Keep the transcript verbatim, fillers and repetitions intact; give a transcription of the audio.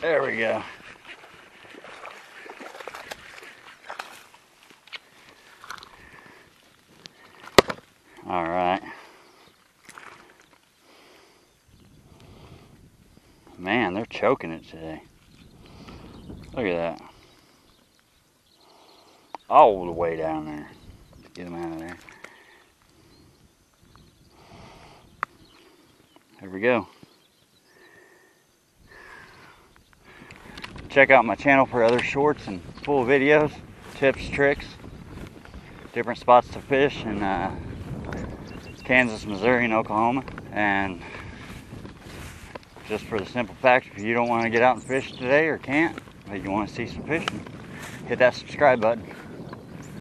There we go. All right. Man, they're choking it today. Look at that. All the way down there. Let's get them out of there. There we go. Check out my channel for other shorts and full videos, tips, tricks, different spots to fish in uh, Kansas, Missouri, and Oklahoma. And just for the simple fact, if you don't want to get out and fish today or can't, but you want to see some fishing, hit that subscribe button.